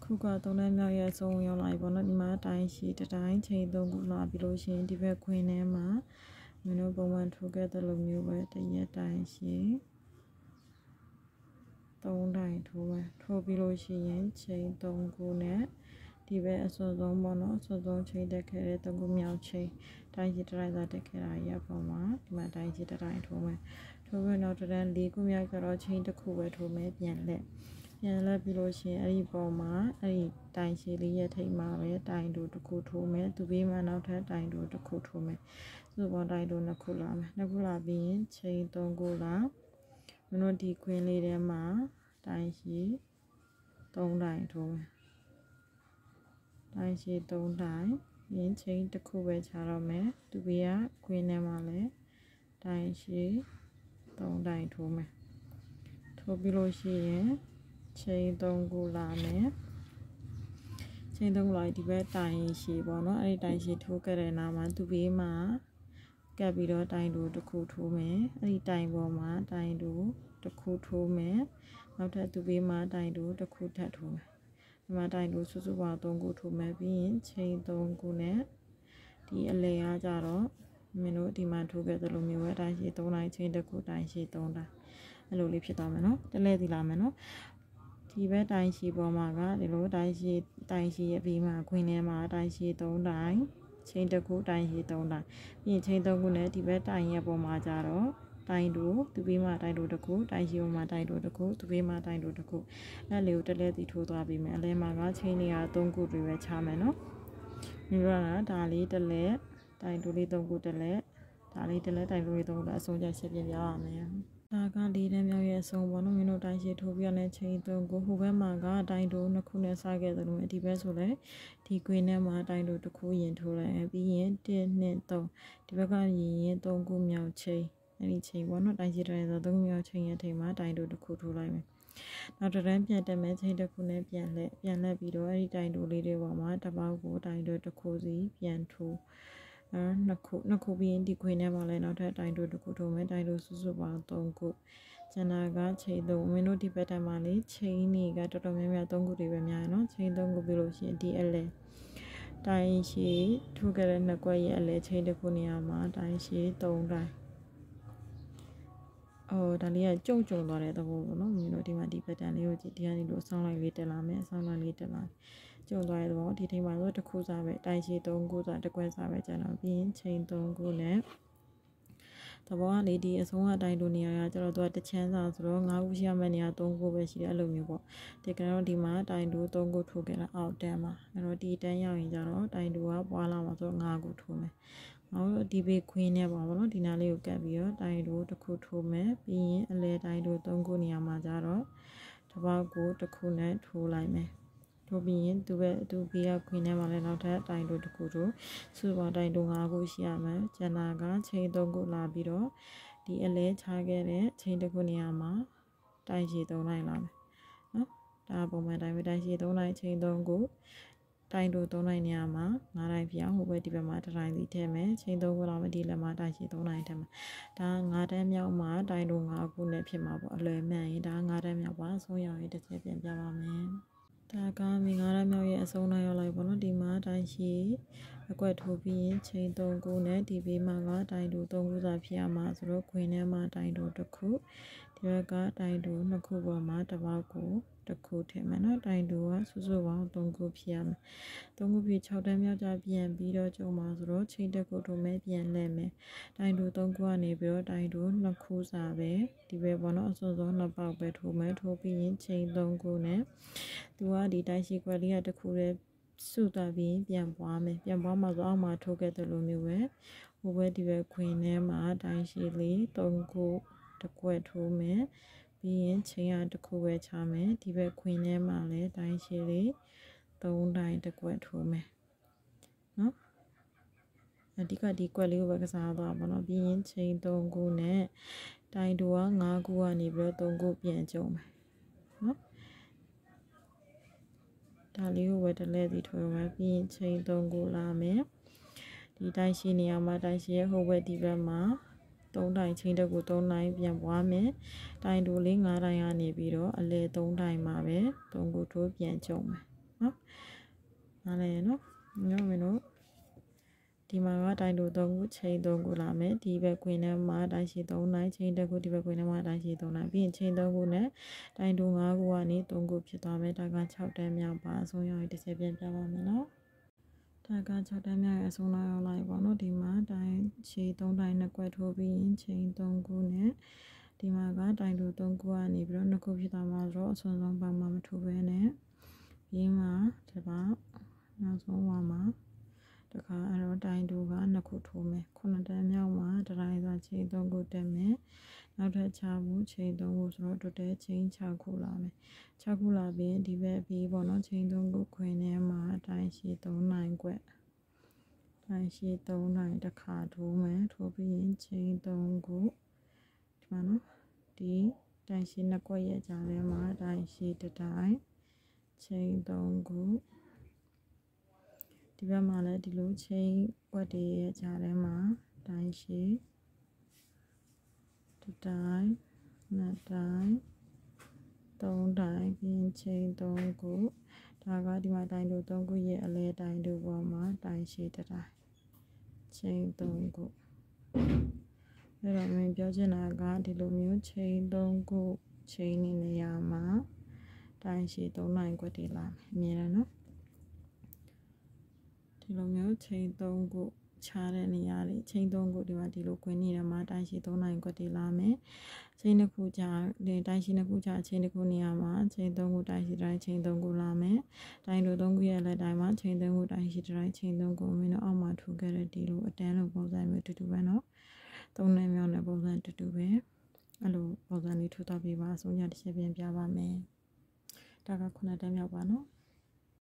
ခုက3တန်းမြောက်ရဲ့အဆုံးရောက်လာပြီပေါ့နော်ဒီမှာတိုင်းရှိတိုင်းချိန်3ခုလာပြီးလို့ရှိရင်ဒီဘက်ခွင်းထဲမှာမင်းတို့ပုံမှန်ထိုးခဲ့တဲ့လိုမျိုးပဲတရက်တိုင်းရှိ3တိုင်းထိုးမယ်ထိုးပြီးလို့ရှိရင်ချိန်3ခုနဲ့ဒီဘက်အစောဆုံးပေါ့နော်အစောဆုံးချိန်တက်ခဲ့တဲ့3ခုမြောက်ချိန်တိုင်းရှိတိုင်းသာတက်ခဲ့တာရပုံမှာဒီမှာတိုင်းရှိတိုင်းထိုးမယ်ထိုးပြီးနောက်တစ်တန်း4ခုမြောက်ကျတော့ချိန်တစ်ခုပဲထိုးမယ်ပြန်လက်ပြီးလို့ရှိရင်အဲ့ဒီပုံမှာအဲ့ဒီတိုင်ရှည်လေးရဲ့ထိပ်မှာပဲတိုင်တို့တစ်ခုထိုးမယ်သူဘေးမှာနောက်ထပ်တိုင်တို့တစ်ခုထိုးမယ်စုပေါင်းတိုင်တို့2ခုလာမယ်2ခုလာပြီးရင်ချိန်3ခုလာမင်းတို့ဒီခွင်းလေးထဲမှာတိုင်ရှည်3တိုင်ထိုးမယ်တိုင်ရှည်3တိုင်ရင်းချိန်တစ်ခုပဲခြားတော့မယ်သူဘေးကခွင်းထဲမှာလည်းတိုင်ရှည်3တိုင်ထိုးမယ်ထိုးပြီးလို့ရှိရင်ချိန်3ခုလာမယ်ချိန်3ခုလာဒီဘက်တိုင်ရှည်ပေါ့နော်အဲ့ဒီတိုင်ရှည်ထိုးခဲ့တဲ့နားမှာသူဘေးမှာကပ်ပြီးတော့တိုင်တို့တစ်ခုထိုးမယ်အဲ့ဒီတိုင်ပေါ်မှာတိုင်တို့တစ်ခုထိုးမယ်နောက်ထပ်သူဘေးမှာတိုင်တို့တစ်ခုထပ်ထိုးမယ်ဒီမှာတိုင်တို့စုစုပေါင်း3ခုထိုးမယ်ပြီးရင်ချိန်3ခုနဲ့ဒီအလဲအားကြတော့မင်းတို့ဒီမှာထိုးခဲ့သလိုမျိုးပဲတိုင်ရှည်3တိုင်းချိန်တစ်ခုတိုင်ရှည်3တိုင်းအဲ့လိုလေးဖြစ်သွားမယ်နော်တလဲစီလာမယ်နော်ဒီဘက်တိုင်ရှည်ပေါ်မှာကဒီလိုတိုင်ရှည်ရဲ့ဘေးမှာခွင်းထဲမှာတိုင်ရှည်3တိုင်ချိန်တစ်ခုတိုင်ရှည်3တိုင်ပြီးရင်ချိန်3ခုနဲ့ဒီဘက်တိုင်ရဲ့ပေါ်မှာကြတော့တိုင်တို့သူဘေးမှာတိုင်တို့တစ်ခုတိုင်ရှည်ပေါ်မှာတိုင်တို့တစ်ခုသူဘေးမှာတိုင်တို့တစ်ခုအဲ့လေးကိုတလဲစီထိုးသွားပြီးမယ်အလဲမှာကချိန်နေရ3ခုတွေပဲချမယ်နော်မျိုးရတာဒါလေးတလဲတိုင်တို့လေး3ခုတလဲဒါလေးတလဲတိုင်တို့လေး3ခုအဆုံးချက်ရှင်းပြပြရမယ်ဒါက4တန်းမြောက်ရဲ့အဆုံးပေါ့နော်မင်းတို့တိုင်းရှည်ထိုးပြရတဲ့ချိန်3ကိုဟိုဘက်မှာကတိုင်တို့2ခုနဲ့စခဲ့တယ်လို့ဒီဘက်ဆိုလဲဒီကွင်းထဲမှာတိုင်တို့တစ်ခုရင်ထိုးလိုက်ပြီးရင်1 2 3ဒီဘက်ကရင်3ခုမြောက်ချိန်အဲ့ဒီချိန်ပေါ့နော်တိုင်းရှည်တိုင်းဆို3ခုမြောက်ချိန်ရဲ့ထိပ်မှာတိုင်တို့တစ်ခုထိုးလိုက်မယ်နောက်တစ်တန်းပြန်တက်မယ်ချိန်တစ်ခုနဲ့ပြန်လက်ပြီးတော့အဲ့ဒီတိုင်တို့လေးတွေပေါ်မှာတစ်ပေါက်ကိုတိုင်တို့တစ်ခုစီပြန်ထိုးနှစ်ခုပြီးရင်ဒီခွင်းထဲမှာလည်းနောက်ထပ်တိုင်တို့တစ်ခုထိုးမယ်တိုင်တို့စုစုပေါင်း3ခုကျန်တာကချိန်3မင်းတို့ဒီဘက်တန်းမှာလေချိန်နေကတော်တော်များများ3ခုတွေပဲများနော်ချိန်3ခုပြီးလို့ရှိရင်ဒီအလဲတိုင်ရှည်ထိုးခဲ့တဲ့နှစ်ကွက်ရဲ့အလဲချိန်တစ်ခုနေရာမှာတိုင်ရှည်3တိုင်ဒါလေးကကြုံသွားတဲ့သဘောပေါ့နော်မင်းတို့ဒီမှာဒီဘက်တန်းလေးကိုကြည့်ဒီကနေလို့အဆောင်လိုက်လေးတက်လာမယ်အဆောင်လိုက်လေးတက်လာကျုံသွားတဲ့သဘောဒီထိပ်မှာဆိုတစ်ခုစားပဲတိုင်ရှည်3ခုစားတစ်ကွက်စားပဲကျန်တော့ပြီးရင်ချိန်3ခုနဲ့သဘောကနေဒီအဆုံးအတိုင်းတို့နေရာကကျတော့သူကတချမ်းစာဆိုတော့9ခုရှိရမယ့်နေရာ3ခုပဲရှိတယ်အဲ့လိုမျိုးပေါ့ဒီကတော့ဒီမှာတိုင်တို့3ခုထိုးခဲ့တာအောက်တန်းမှာအဲ့တော့ဒီတန်းရောက်ရင်ကျတော့တိုင်တို့ကပွားလာမှာဆိုတော့9ခုထိုးမယ်နောက်ဒီဘေးခွင်းနဲ့ပါဘောနော်ဒီနားလေးကိုကပ်ပြီးတော့တိုင်တို့တစ်ခုထိုးမယ်ပြီးရင်အလဲတိုင်တို့3ခုနေရာမှာကျတော့တစ်ပေါက်ကိုတစ်ခုနဲ့ထိုးလိုက်မယ်ထိုးပြီးရင်သူဘေးကခွင်းထဲမှာလည်းနောက်ထပ်တိုင်တို့တစ်ခုတို့စုပေါင်းတိုင်တို့5ခုရှိရမယ်ကျန်တာကချိန်3ခုလာပြီးတော့ဒီအလဲချခဲ့တဲ့ချိန်တစ်ခုနေရာမှာတိုင်ရှည်3တိုင်လာမယ်နော်ဒါပုံမှန်တိုင်းပဲတိုင်ရှည်3တိုင်ချိန်3ခုတိုင်တို့3တိုင်နေရာမှာ9တိုင်ပြောင်းဟိုဘက်ဒီဘက်မှာ1တိုင်စီထည့်မယ်ချိန်3ခုလာမယ်ဒီလက်မှာတိုင်ရှည်3တိုင်ထည့်မယ်ဒါ9တန်းမြောက်မှာတိုင်တို့5ခုနဲ့ဖြစ်မှာပေါ့အလွယ်မှန်ရင်ဒါ9တန်းမြောက်ပါဆုံးရောက်ရင်တစ်ချက်ပြန်ပြပါမယ်ဒါကမိ9တန်းမြောက်ရဲ့အဆုံးနောက်ရောက်လိုက်ပေါ့နော်ဒီမှာတိုင်ရှည်အကွက်ထိုးပြီးရင်ချိန်3ခုနဲ့ဒီဘေးမှာကတိုင်တို့3ခုစာဖြစ်ရမှာဆိုတော့ခွင်းထဲမှာတိုင်တို့တစ်ခုဒီဘက်ကတိုင်တို့2ခုပေါ်မှာတစ်ပေါက်ကိုတစ်ခုထည့်မယ်နော်တိုင်တို့ကစုစုပေါင်း3ခုဖြစ်ရမယ်3ခုဖြစ်6တန်းမြောက်ကြပြန်ပြီးတော့ကျုံမှာဆိုတော့ချိန်တစ်ခုထိုးမယ်ပြန်လဲမယ်တိုင်တို့3ခုကနေပြီးတော့တိုင်တို့2ခုစာပဲဒီဘက်ပေါ့နော်အစုံဆုံး2ပေါက်ပဲထိုးမယ်ထိုးပြီးရင်ချိန်3ခုနဲ့သူကဒီတိုင်ရှည်ကွက်လေးကတစ်ခုတည်းစုသွားပြီးပြန်ပွားမယ်ပြန်ပွားမှာဆိုအောက်မှာထိုးခဲ့တဲ့လိုမျိုးပဲဟိုဘက်ဒီဘက်ခွင်းထဲမှာတိုင်ရှည်လေး3ခုတစ်ခွက်ထိုးမယ်ပြီးရင်ချိန်ရတစ်ခုပဲချမယ်ဒီဘက်ခွင်းထဲမှာလည်းတိုင်ရှည်လေး3တိုင်တစ်ခွက်ထိုးမယ်နော်အဓိကဒီကွက်လေးကိုပဲကစားသွားပါတော့ပြီးရင်ချိန်3ခုနဲ့တိုင်တို့က5ခုကနေပြီးတော့3ခုပြန်ကျုံမယ်နော်ဒါလေးကိုပဲတလဲစီထိုးမယ်ပြီးရင်ချိန်3ခုလာမယ်ဒီတိုင်ရှည်နေရာမှာတိုင်ရှည်ရဲ့ဟိုဘက်ဒီဘက်မှာ3တိုင်ချိန်တစ်ခု3တိုင်ပြန်ပွားမယ်တိုင်တို့လေး9တိုင်ကနေပြီးတော့အလဲ3တိုင်မှာပဲ3ခုထိုးပြန်ကျုံမယ်နော်နားလဲနော်ညောမင်းတို့ဒီမှာကတိုင်တူ3ခုချိန်3ခုလာမယ်ဒီဘက်ကွင်းထဲမှာတိုင်ရှိ3နိုင်ချိန်1ခုဒီဘက်ကွင်းထဲမှာတိုင်ရှိ3နိုင်ပြီးရင်ချိန်3ခုနဲ့တိုင်တူ5ခုကနေ3ခုဖြစ်သွားမယ်ဒါက6တန်းမြောက်ပါအဆုံးရောက်ရင်10ပြန်ပြပါမယ်နော်ဒါက6တန်းမြောက်ရဲ့အဆုံးရောက်လိုက်ပါနော်ဒီမှာတိုင်ရှိ3တိုင်2ကွက်ထိုးပြီးရင်ချိန်3ခုနဲ့ဒီမှာကတိုင်တူ3ခုကနေပြီးတော့2ခုဖြစ်သွားမှာဆိုတော့အဆုံးဆုံးပေါင်းမှမထိုးဘဲနဲ့ပြီးမှဒီပါနောက်ဆုံးဝါမှာတခါအဲ့တော့တိုင်တူက2ခုထိုးမယ်9တန်းမြောက်မှာတတိုင်းစာချိန်3ခုတက်မယ်နောက်ထပ်6ခုချိန်3ခုဆိုတော့တိုတယ်ချိန်6ခုလာမယ်6ခုလာပြီးဒီဘက်ပြီးပေါ့နော်ချိန်3ခုခွင်ထဲမှာတိုင်ရှိ3နိုင်ကွက်တိုင်ရှိ3နိုင်တခါထိုးမယ်ထိုးပြီးရင်ချိန်3ခုဒီမှာနော်ဒီတိုင်ရှိ2ကွက်ရဲ့ကြားထဲမှာတိုင်ရှိ1တိုင်းချိန်3ခုဒီဘက်မှာလည်းဒီလိုချိန်ကွက်တွေရဲ့ကြားထဲမှာတိုင်းရှိ1တိုင်း2တိုင်း3တိုင်းပြီးချိန်3ခုဒါကဒီမှာတိုင်းတို့3ခုရဲ့အလဲတိုင်းတို့ပေါ်မှာတိုင်းရှိ1တိုင်းချိန်3ခုအဲ့တော့မင်းပြောချင်တာကဒီလိုမျိုးချိန်3ခုချိန်နေနေရမှာတိုင်းရှိ3နိုင်ကွက်တွေလာမယ်အမြဲတမ်းနော်ဒီလိုမျိုးချိန်3ခုခြားတဲ့နေရာလေးချိန်3ခုဒီမှာဒီလိုခွင်းနေတယ်မှာတိုင်းရှိ3နိုင်ကွက်တွေလာမယ်ချိန်တစ်ခုကြာတိုင်းရှိ2ခုကြာချိန်တစ်ခုနေရာမှာချိန်3ခုတိုင်းရှိတိုင်းချိန်3ခုလာမယ်တိုင်းတို့3ခုရဲ့လက်တိုင်းမှာချိန်3ခုတိုင်းရှိတိုင်းချိန်3ခုမင်းတို့အောက်မှာထူခဲ့တဲ့ဒီလိုအတန်းလိုပုံစံမျိုးတူတူပဲနော်3နဲ့မြောက်တဲ့ပုံစံတူတူပဲအဲ့လိုပုံစံလေးထူထားပြီးပါအဆုံးညတစ်ချက်ပြန်ပြပါမယ်ဒါက9တန်းမြောက်ပါနော်